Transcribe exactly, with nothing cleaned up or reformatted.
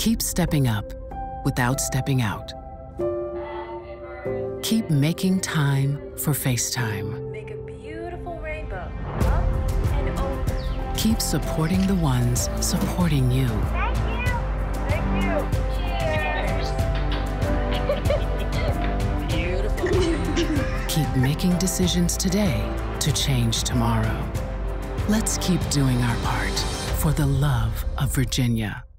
Keep stepping up without stepping out. Keep making time for FaceTime. Make a beautiful rainbow, up and over. Keep supporting the ones supporting you. Thank you. Thank you. Cheers. Beautiful. Keep making decisions today to change tomorrow. Let's keep doing our part for the love of Virginia.